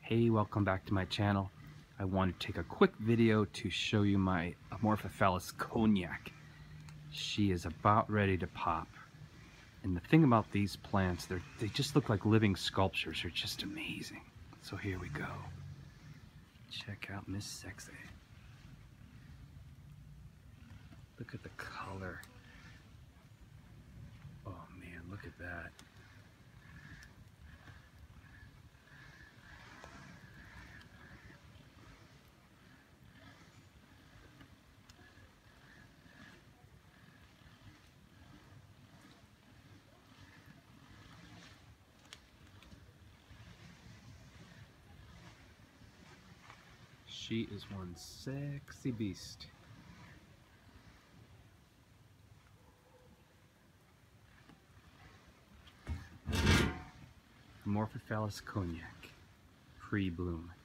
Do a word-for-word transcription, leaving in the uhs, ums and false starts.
Hey, welcome back to my channel. I want to take a quick video to show you my Amorphallus konjak. She is about ready to pop. And the thing about these plants, they they just look like living sculptures. They're just amazing. So here we go. Check out Miss Sexy. Look at the color. Oh man, look at that. She is one sexy beast. Amorphallus konjak, pre-bloom.